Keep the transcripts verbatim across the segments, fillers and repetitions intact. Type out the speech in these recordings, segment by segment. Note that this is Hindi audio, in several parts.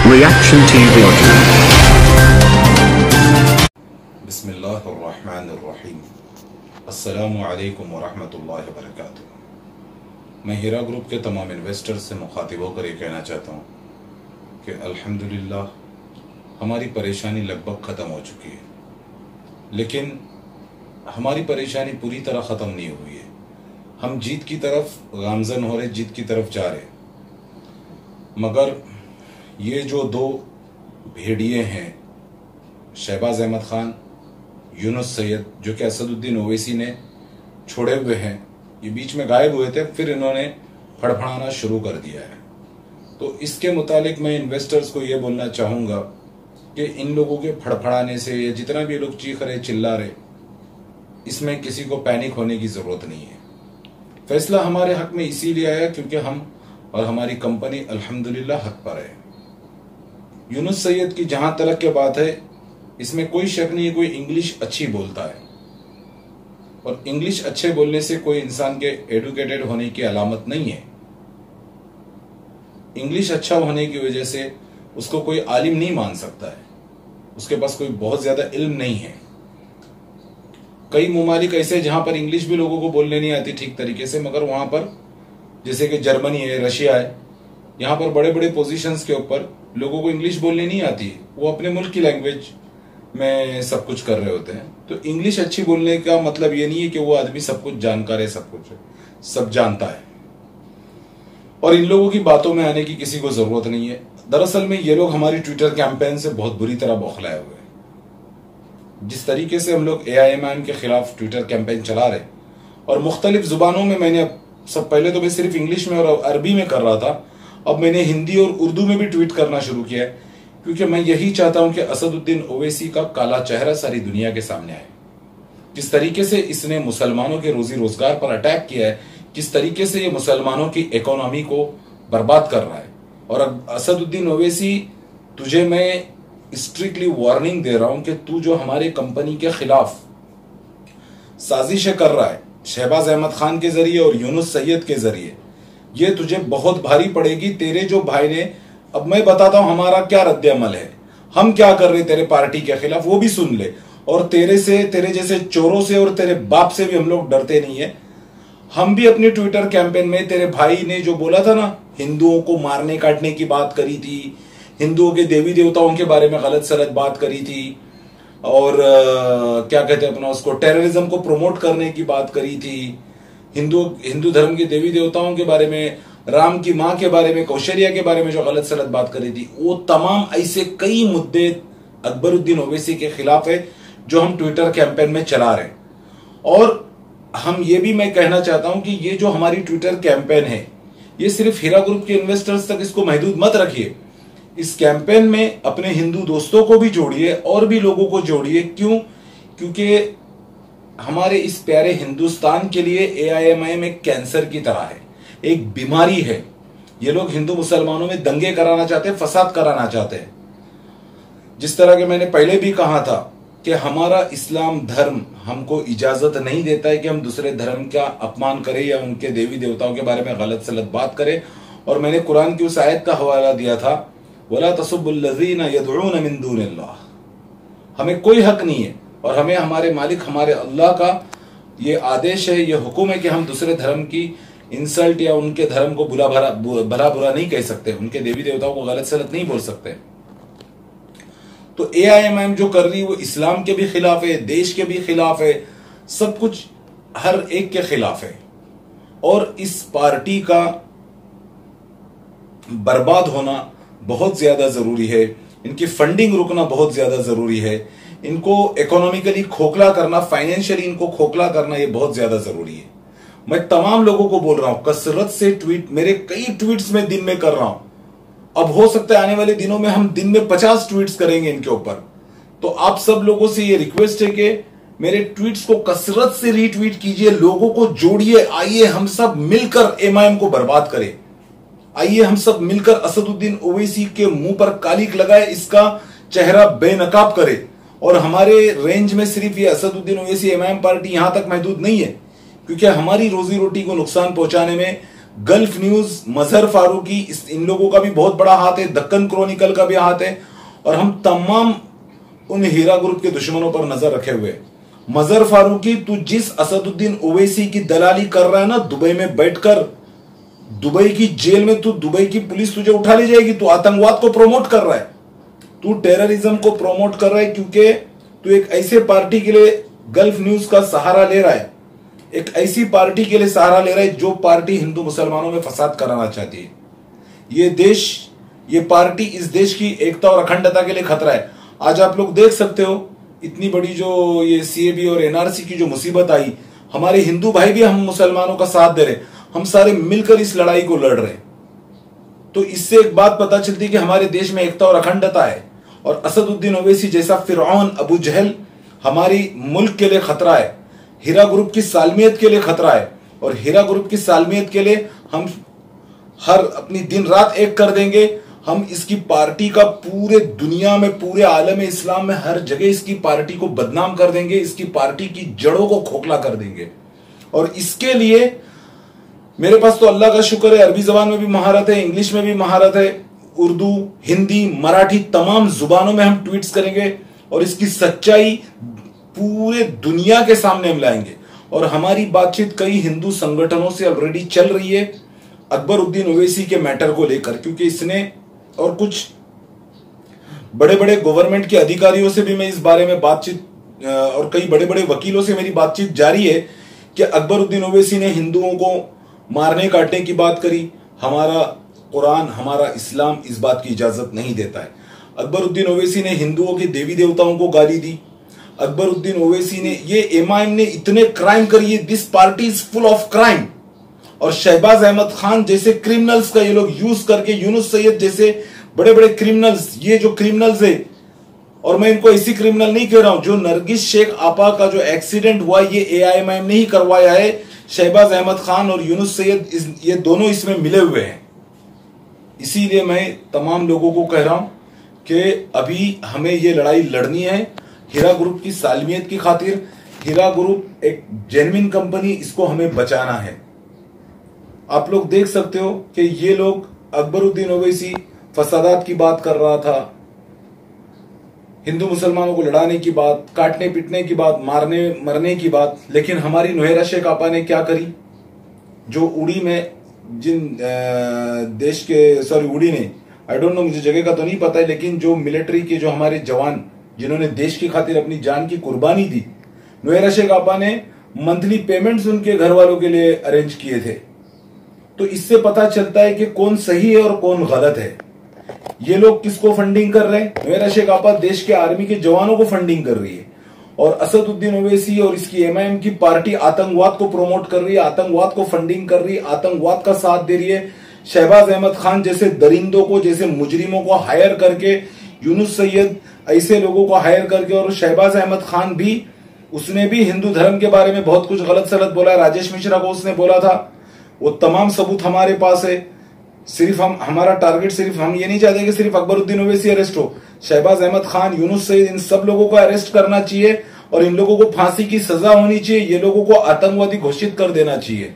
Reaction T V audio. बिस्मिल्लाहिर्रहमानिर्रहीम। अस्सलामु अलैकुम वरहमतुल्लाहि वबरकातुहू। मैं हीरा ग्रुप के तमाम इन्वेस्टर्स से मुखातिब होकर ये कहना चाहता हूँ कि अल्हम्दुलिल्लाह हमारी परेशानी लगभग ख़त्म हो चुकी है, लेकिन हमारी परेशानी पूरी तरह ख़त्म नहीं हुई है। हम जीत की तरफ गामज़न हो रहे, जीत की तरफ जा रहे, मगर ये जो दो भेड़िए हैं, शहबाज अहमद ख़ान, यूनुस सैयद, जो कि असदुद्दीन ओवैसी ने छोड़े हुए हैं, ये बीच में गायब हुए थे, फिर इन्होंने फड़फड़ाना शुरू कर दिया है। तो इसके मुतालिक मैं इन्वेस्टर्स को ये बोलना चाहूँगा कि इन लोगों के फड़फड़ाने से, या जितना भी लोग चीख रहे चिल्ला रहे, इसमें किसी को पैनिक होने की ज़रूरत नहीं है। फैसला हमारे हक में इसीलिए आया क्योंकि हम और हमारी कंपनी अल्हम्दुलिल्लाह हक पर है। यूनुस सैयद की जहां तलक के बात है, इसमें कोई शक नहीं है, कोई इंग्लिश अच्छी बोलता है, और इंग्लिश अच्छे बोलने से कोई इंसान के एडुकेटेड होने की अलामत नहीं है। इंग्लिश अच्छा होने की वजह से उसको कोई आलिम नहीं मान सकता है, उसके पास कोई बहुत ज्यादा इल्म नहीं है। कई मुमालिक ऐसे जहां पर इंग्लिश भी लोगों को बोलने नहीं आती ठीक तरीके से, मगर वहां पर जैसे कि जर्मनी है, रशिया है, यहाँ पर बड़े बड़े पोजीशंस के ऊपर लोगों को इंग्लिश बोलने नहीं आती, वो अपने मुल्क की लैंग्वेज में सब कुछ कर रहे होते हैं। तो इंग्लिश अच्छी बोलने का मतलब ये नहीं है कि वो आदमी सब कुछ जानकार है, सब कुछ सब जानता है, और इन लोगों की बातों में आने की किसी को जरूरत नहीं है। दरअसल में ये लोग हमारी ट्विटर कैंपेन से बहुत बुरी तरह बौखलाए हुए हैं। जिस तरीके से हम लोग ए आई एम आई एम के खिलाफ ट्विटर कैंपेन चला रहे, और मुख्तलिफ जुबानों में, मैंने सब पहले तो मैं सिर्फ इंग्लिश में और अरबी में कर रहा था, अब मैंने हिंदी और उर्दू में भी ट्वीट करना शुरू किया है, क्योंकि मैं यही चाहता हूं कि असदुद्दीन ओवैसी का काला चेहरा सारी दुनिया के सामने आए। किस तरीके से इसने मुसलमानों के रोजी रोजगार पर अटैक किया है, किस तरीके से ये मुसलमानों की इकोनॉमी को बर्बाद कर रहा है। और अब असदुद्दीन ओवैसी, तुझे मैं स्ट्रिक्टली वार्निंग दे रहा हूं कि तू जो हमारे कंपनी के खिलाफ साजिशें कर रहा है, शहबाज अहमद खान के जरिए और यूनुस सैयद के जरिए, ये तुझे बहुत भारी पड़ेगी। तेरे जो भाई ने, अब मैं बताता हूं हमारा क्या रद्द-ए-अमल है, हम क्या कर रहे तेरे पार्टी के खिलाफ, वो भी सुन ले। और तेरे से, तेरे जैसे चोरों से और तेरे बाप से भी हम लोग डरते नहीं है। हम भी अपनी ट्विटर कैंपेन में, तेरे भाई ने जो बोला था ना, हिंदुओं को मारने काटने की बात करी थी, हिंदुओं के देवी देवताओं के बारे में गलत सलत बात करी थी, और आ, क्या कहते हैं अपना उसको, टेररिज्म को प्रमोट करने की बात करी थी, हिंदू हिंदू धर्म के देवी देवताओं के बारे में, राम की माँ के बारे में, कौशल्या के बारे में जो गलत सलत बात करी थी, वो तमाम ऐसे कई मुद्दे अकबरुद्दीन ओवैसी के खिलाफ है जो हम ट्विटर कैंपेन में चला रहे हैं। और हम ये भी मैं कहना चाहता हूं कि ये जो हमारी ट्विटर कैंपेन है, ये सिर्फ हीरा ग्रुप के इन्वेस्टर्स तक इसको महदूद मत रखिए। इस कैंपेन में अपने हिंदू दोस्तों को भी जोड़िए और भी लोगों को जोड़िए। क्यों? क्योंकि हमारे इस प्यारे हिंदुस्तान के लिए A I M I M एक कैंसर की तरह है, एक बीमारी है। ये लोग हिंदू मुसलमानों में दंगे कराना चाहते हैं, फसाद कराना चाहते हैं। जिस तरह के मैंने पहले भी कहा था कि हमारा इस्लाम धर्म हमको इजाजत नहीं देता है कि हम दूसरे धर्म का अपमान करें या उनके देवी देवताओं के बारे में गलत सलत बात करें। और मैंने कुरान की उस आयत का हवाला दिया था, वला तसुब्बुल्लज़ीना यदऊन मिन दूनिल्लाह। हमें कोई हक नहीं है, और हमें हमारे मालिक, हमारे अल्लाह का ये आदेश है, ये हुक्म है कि हम दूसरे धर्म की इंसल्ट या उनके धर्म को बुरा भरा भला बुरा नहीं कह सकते, उनके देवी देवताओं को गलत सलत नहीं बोल सकते। तो ए आई एम आई एम जो कर रही है वो इस्लाम के भी खिलाफ है, देश के भी खिलाफ है, सब कुछ हर एक के खिलाफ है। और इस पार्टी का बर्बाद होना बहुत ज्यादा जरूरी है, इनकी फंडिंग रुकना बहुत ज्यादा जरूरी है, इनको इकोनॉमिकली खोखला करना, फाइनेंशियली इनको खोखला करना, ये बहुत ज्यादा जरूरी है। मैं तमाम लोगों को बोल रहा हूं, कसरत से ट्वीट, मेरे कई ट्वीट्स में दिन में कर रहा हूं। अब हो सकता है आने वाले दिनों में हम दिन में पचास ट्वीट्स करेंगे इनके ऊपर। तो आप सब लोगों से ये रिक्वेस्ट है कि मेरे ट्वीट्स को कसरत से रीट्वीट कीजिए, लोगों को जोड़िए। आइए हम सब मिलकर एम आई एम को बर्बाद करें। आइए हम सब मिलकर असदुद्दीन ओवैसी के मुंह पर कालिक लगाए, इसका चेहरा बेनकाब करे। और हमारे रेंज में सिर्फ ये Asaduddin Owaisi M I M party यहां तक महदूद नहीं है, क्योंकि हमारी रोजी रोटी को नुकसान पहुंचाने में गल्फ न्यूज, मजहर फारूकी, इस इन लोगों का भी बहुत बड़ा हाथ है, दक्कन क्रॉनिकल का भी हाथ है, और हम तमाम उन हीरा ग्रुप के दुश्मनों पर नजर रखे हुए। मजहर फारूकी, तू जिस असदुद्दीन ओवैसी की दलाली कर रहा है ना दुबई में बैठकर, दुबई की जेल में, तू दुबई की पुलिस तुझे उठा ले जाएगी। तू आतंकवाद को प्रमोट कर रहा है, तू टेररिज्म को प्रमोट कर रहा है, क्योंकि तू एक ऐसे पार्टी के लिए गल्फ न्यूज का सहारा ले रहा है, एक ऐसी पार्टी के लिए सहारा ले रहा है जो पार्टी हिंदू मुसलमानों में फसाद कराना चाहती है। ये देश, ये पार्टी इस देश की एकता और अखंडता के लिए खतरा है। आज आप लोग देख सकते हो इतनी बड़ी जो ये सीएबी और एनआरसी की जो मुसीबत आई, हमारे हिंदू भाई भी हम मुसलमानों का साथ दे रहे, हम सारे मिलकर इस लड़ाई को लड़ रहे। तो इससे एक बात पता चलती है कि हमारे देश में एकता और अखंडता है, और असदुद्दीन ओवैसी जैसा फिरौन अबू जहल हमारी मुल्क के लिए खतरा है, हीरा ग्रुप की सालमियत के लिए खतरा है। और हीरा ग्रुप की सालमियत के लिए हम हर अपनी दिन रात एक कर देंगे। हम इसकी पार्टी का पूरे दुनिया में, पूरे आलम इस्लाम में हर जगह इसकी पार्टी को बदनाम कर देंगे, इसकी पार्टी की जड़ों को खोखला कर देंगे। और इसके लिए मेरे पास तो अल्लाह का शुक्र है, अरबी जबान में भी महारत है, इंग्लिश में भी महारत है, उर्दू, हिंदी, मराठी, तमाम जुबानों में हम ट्वीट्स करेंगे और इसकी सच्चाई पूरे दुनिया के सामने हम लाएंगे। और हमारी बातचीत कई हिंदू संगठनों से ऑलरेडी चल रही है अकबरुद्दीन ओवैसी के मैटर को लेकर, क्योंकि इसने, और कुछ बड़े बड़े गवर्नमेंट के अधिकारियों से भी मैं इस बारे में बातचीत, और कई बड़े बड़े वकीलों से मेरी बातचीत जारी है कि अकबरुद्दीन ओवैसी ने हिंदुओं को मारने काटने की बात करी। हमारा कुरान, हमारा इस्लाम इस बात की इजाजत नहीं देता है। अकबरुद्दीन ओवैसी ने हिंदुओं के देवी देवताओं को गाली दी। अकबरुद्दीन ओवैसी ने, ये एमआईएम ने इतने क्राइम करी है, this party is full of crime. और शहबाज अहमद खान जैसे क्रिमिनल्स का ये लोग यूज करके, यूनुस सैयद जैसे बड़े बड़े क्रिमिनल्स, ये जो क्रिमिनल्स है, और मैं इनको ऐसी क्रिमिनल नहीं कह रहा हूं, जो नरगिस शेख आपा का जो एक्सीडेंट हुआ ये एआईएमआईएम ने ही करवाया है। शहबाज अहमद खान और यूनुस सैयद इस, ये दोनों इसमें मिले हुए हैं। इसीलिए मैं तमाम लोगों को कह रहा हूं कि अभी हमें ये लड़ाई लड़नी है हीरा ग्रुप की सालमियत की खातिर। हीरा ग्रुप एक जेन्युइन कंपनी, इसको हमें बचाना है। आप लोग देख सकते हो कि ये लोग, अकबरुद्दीन ओवैसी फसादात की बात कर रहा था, हिंदू मुसलमानों को लड़ाने की बात, काटने पीटने की बात, मारने मरने की बात, लेकिन हमारी नौहेरा शेख आपा ने क्या करी, जो उड़ी में जिन देश के, सॉरी उड़ी ने, आई डोंट नो, मुझे जगह का तो नहीं पता है, लेकिन जो मिलिट्री के जो हमारे जवान जिन्होंने देश की खातिर अपनी जान की कुर्बानी दी, नौहेरा शेख आपा ने मंथली पेमेंट्स उनके घर वालों के लिए अरेंज किए थे। तो इससे पता चलता है कि कौन सही है और कौन गलत है। ये लोग किसको फंडिंग कर रहे हैं? नौहेरा शेख आपा देश के आर्मी के जवानों को फंडिंग कर रही है, और असदुद्दीन ओवैसी और इसकी एमआईएम की पार्टी आतंकवाद को प्रमोट कर रही है, आतंकवाद को फंडिंग कर रही है, आतंकवाद का साथ दे रही है। शहबाज अहमद खान जैसे दरिंदों को, जैसे मुजरिमों को हायर करके, यूनुस सैयद ऐसे लोगों को हायर करके, और शहबाज अहमद खान भी, उसने भी हिंदू धर्म के बारे में बहुत कुछ गलत सलत बोला। राजेश मिश्रा को उसने बोला था, वो तमाम सबूत हमारे पास है। सिर्फ हम, हमारा टारगेट सिर्फ, हम ये नहीं चाहते कि सिर्फ अकबरुद्दीन ओवैसी अरेस्ट हो, शहबाज अहमद खान, यूनुस सैयद, इन सब लोगों को अरेस्ट करना चाहिए और इन लोगों को फांसी की सजा होनी चाहिए। ये लोगों को आतंकवादी घोषित कर देना चाहिए।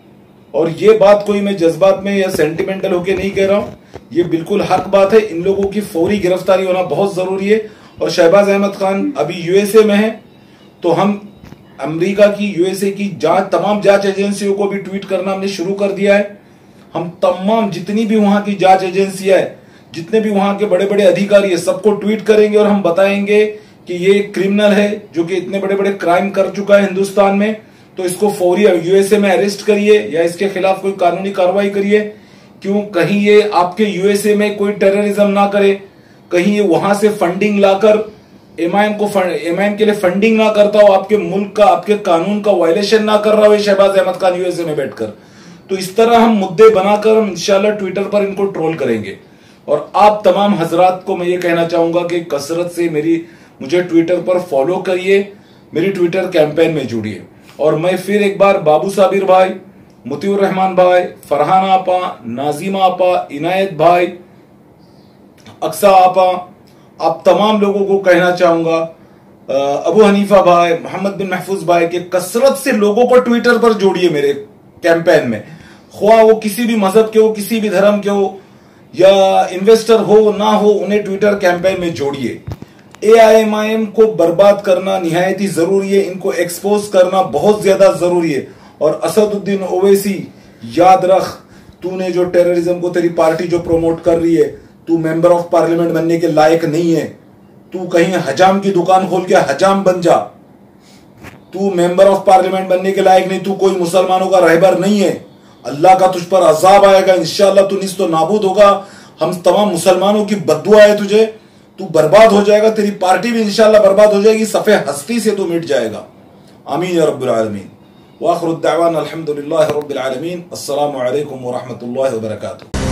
और ये बात कोई मैं जज्बात में या सेंटिमेंटल होके नहीं कह रहा हूं, ये बिल्कुल हक बात है। इन लोगों की फौरी गिरफ्तारी होना बहुत जरूरी है। और शहबाज अहमद खान अभी यूएसए में है, तो हम अमेरिका की, यूएसए की जांच, तमाम जांच एजेंसियों को भी ट्वीट करना हमने शुरू कर दिया है। हम तमाम जितनी भी वहां की जांच एजेंसियां है, जितने भी वहां के बड़े बड़े अधिकारी है, सबको ट्वीट करेंगे और हम बताएंगे कि ये क्रिमिनल है जो कि इतने बड़े बड़े क्राइम कर चुका है हिंदुस्तान में, तो इसको फौरी यूएसए में अरेस्ट करिए या इसके खिलाफ कोई कानूनी कार्रवाई करिए। क्यों, कहीं ये आपके यूएसए में कोई टेररिज्म ना करे, कहीं ये वहां से फंडिंग लाकर एमआईएम को, एमआईएम के लिए फंडिंग ना करता हो, आपके मुल्क का, आपके कानून का वायलेशन ना कर रहा हो शहबाज अहमद खान यूएसए में बैठकर। तो इस तरह हम मुद्दे बनाकर हम इंशाल्लाह ट्विटर पर इनको ट्रोल करेंगे। और आप तमाम हजरात को मैं ये कहना चाहूंगा कि कसरत से मेरी मुझे ट्विटर पर फॉलो करिए, मेरी ट्विटर कैंपेन में जुड़िए। और मैं फिर एक बार बाबू साबिर भाई, मुतीउर रहमान भाई, फरहाना आपा, नाजिमा आपा, इनायत भाई, अक्सा आपा, आप तमाम लोगों को कहना चाहूंगा, अबू हनीफा भाई, मोहम्मद बिन महफूज भाई, के कसरत से लोगों को ट्विटर पर जोड़िए मेरे कैंपेन में। ख्वाह वो किसी भी मजहब के हो, किसी भी धर्म के हो, या इन्वेस्टर हो ना हो, उन्हें ट्विटर कैंपेन में जोड़िए। ए आई एम आई एम को बर्बाद करना निहायत ही जरूरी है, इनको एक्सपोज करना बहुत ज्यादा जरूरी है। और असदुद्दीन ओवैसी, याद रख, तूने जो टेररिज्म को तेरी पार्टी जो प्रमोट कर रही है, तू मेंबर ऑफ पार्लियामेंट बनने के लायक नहीं है। तू कहीं हजाम की दुकान खोल के हजाम बन जा। तू मेंबर ऑफ पार्लियामेंट बनने के लायक नहीं, तू कोई मुसलमानों का रहबर नहीं है। अल्लाह का तुझ पर अजाब आएगा इंशाअल्लाह, तू निस्तो नाबूद होगा। हम तमाम मुसलमानों की बद्दुआ है तुझे, तू बर्बाद हो जाएगा, तेरी पार्टी भी इंशाअल्लाह बर्बाद हो जाएगी, सफे हस्ती से तू मिट जाएगा। आमीन या रब्बुल आलमीन। व आखिरु दावाना अल्हम्दुलिल्लाहि रब्बिल आलमीन। अस्सलामु अलैकुम व रहमतुल्लाहि व बरकातुहू।